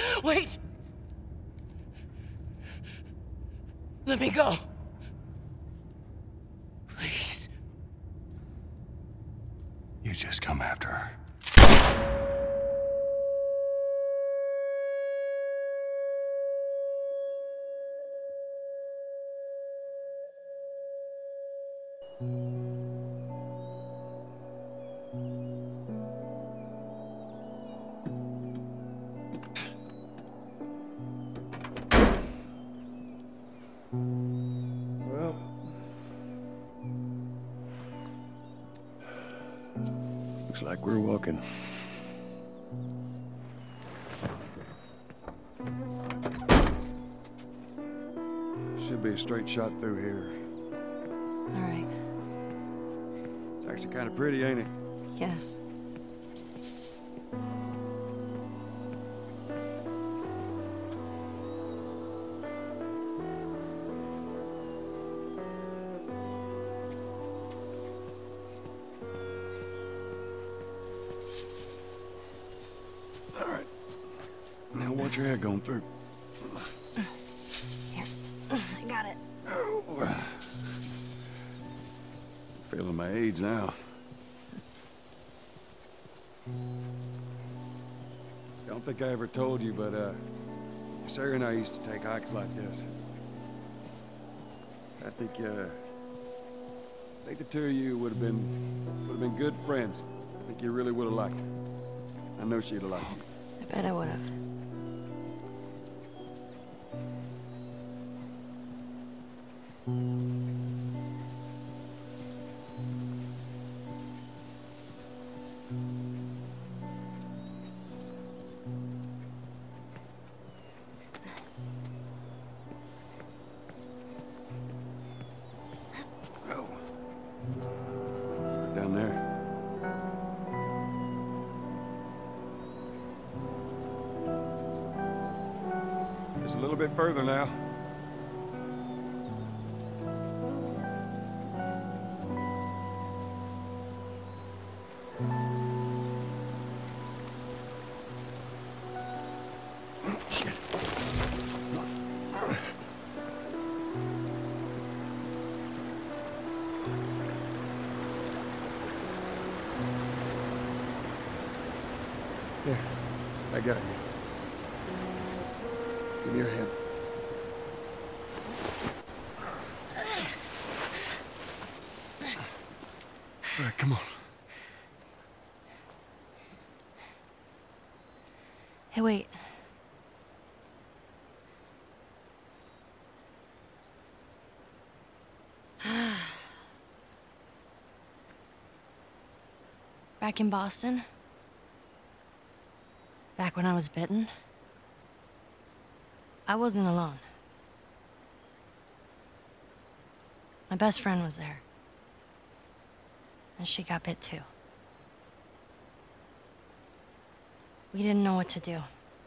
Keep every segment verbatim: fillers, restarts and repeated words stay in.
Wait! Let me go. Please. You just come after her. Well, looks like we're walking. Should be a straight shot through here. All right. It's actually kind of pretty, ain't it? Yeah. All right. Now watch your head going through. Here. I got it. Oh. Feeling my age now. Don't think I ever told you, but uh, Sarah and I used to take hikes like this. I think, uh, I think the two of you would have been, would have been good friends. I think you really would have liked her. I know she'd have liked you. I bet I would have. Oh. Down there. Just a little bit further now. Shit. Here, I got you. Give me your hand. All right, come on. Hey, wait. Back in Boston, back when I was bitten, I wasn't alone. My best friend was there. And she got bit too. We didn't know what to do.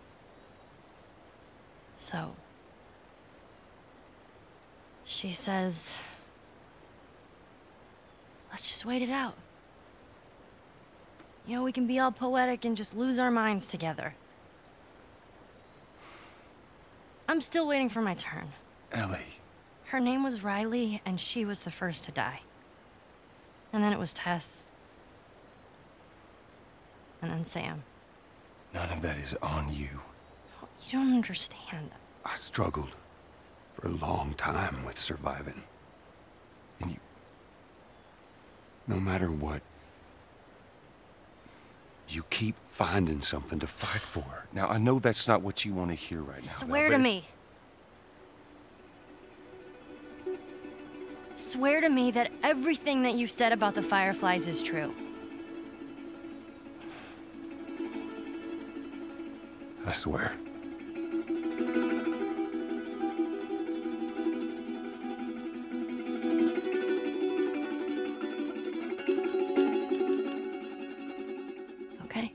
So, she says, let's just wait it out. You know, we can be all poetic and just lose our minds together. I'm still waiting for my turn. Ellie. Her name was Riley, and she was the first to die. And then it was Tess. And then Sam. None of that is on you. You don't understand. I struggled for a long time with surviving. And you... No matter what, you keep finding something to fight for. Now, I know that's not what you want to hear right now. Swear Belle, to but it's- me. Swear to me that everything that you've said about the Fireflies is true. I swear. Okay?